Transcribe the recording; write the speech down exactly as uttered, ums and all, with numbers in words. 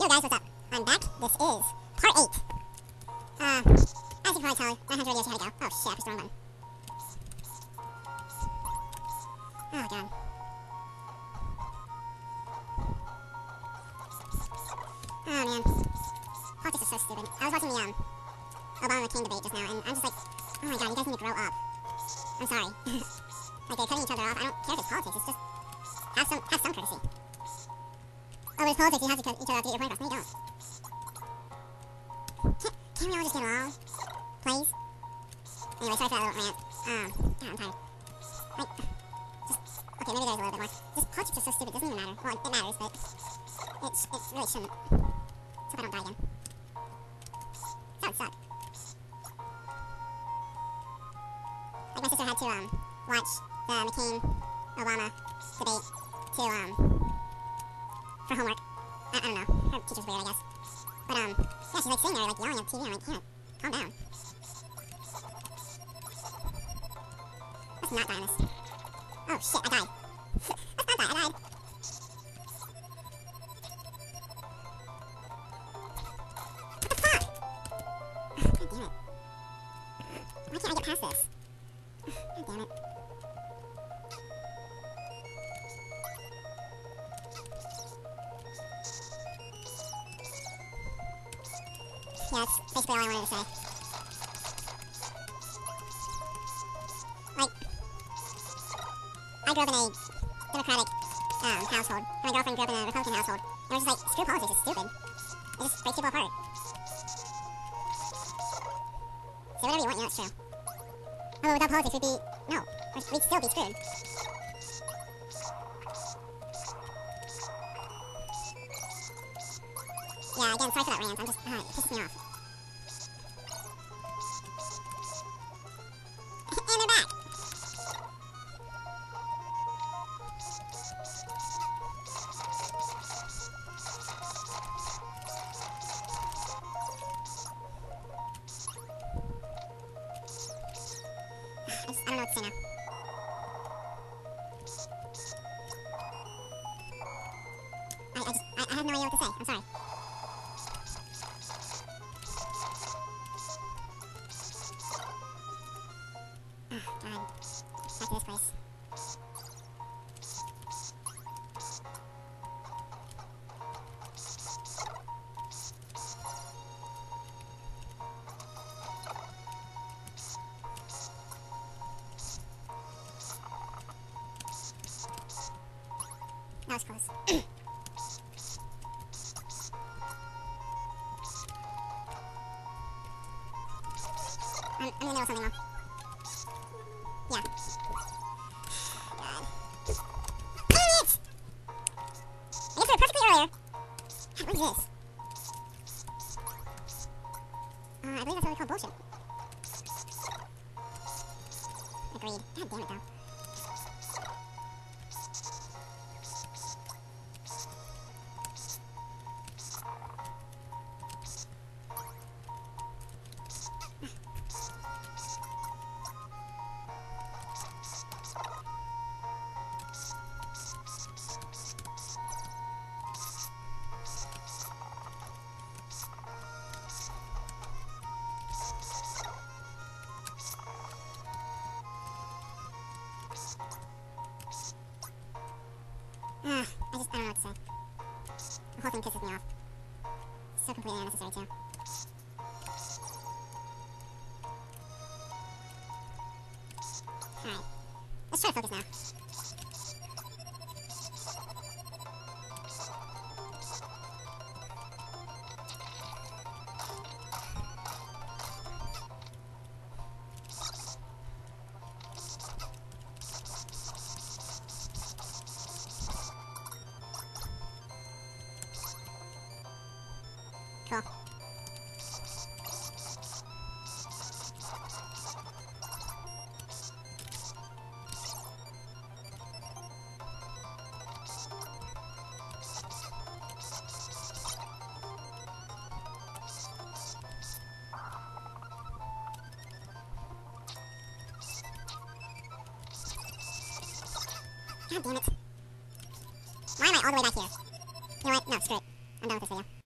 Yo guys, what's up? I'm back. This is part eight. Uh, as you can probably tell, nine hundred videos to how to go. Oh shit, I pushed the wrong button. Oh god. Oh man. Politics is so stupid. I was watching the um, Obama McCain debate just now, and I'm just like, oh my god, you guys need to grow up. I'm sorry. Like, they're cutting each other off. I don't care if it's politics, it's just, have some, have some courtesy. Oh, but it's politics, you have to cut each other off to get your point across. No, you don't. Can't, can't we all just get along? Please? Anyway, sorry for that little rant. Um, God, I'm tired. Like, just, okay, maybe there's a little bit more. Just, politics is so stupid, it doesn't even matter. Well, it matters, but it, sh it really shouldn't. Let's hope I don't die again. That would suck. Like, my sister had to, um, watch the McCain-Obama debate to, um, for homework. I, I don't know. Her teacher's weird, I guess. But, um, yeah, she's, like, sitting there, like, yelling at the T V. I'm like, damn it, calm down. Let's not die on this. Oh, shit, I died. Let's not die, I died. What the fuck? God damn it. Why can't I get past this? God damn it. Yeah, that's basically all I wanted to say. Like, I grew up in a Democratic um, household, and my girlfriend grew up in a Republican household, and we're just like, screw politics, it's stupid. It just breaks people apart. Say whatever you want, you know it's true. Oh, without politics, we'd be, no, we'd still be screwed. Yeah, again, sorry for that rant, I'm just, uh, it pisses me off. And they're back! I just, I don't know what to say now. I, I just, I, I have no idea what to say, I'm sorry. Oh, God. Back to this place. That was close. I'm, I'm in the middle of something now. Yeah. God. Damn it! I answered it perfectly earlier. What is this? Uh, I believe that's what we call bullshit. Agreed. God damn it, though. Ah, I just, I don't know what to say. The whole thing pisses me off. So completely unnecessary, too. Alright. Let's try to focus now. Cool. God damn it. Why am I all the way back here? You know what? No, screw it. I'm done with this video.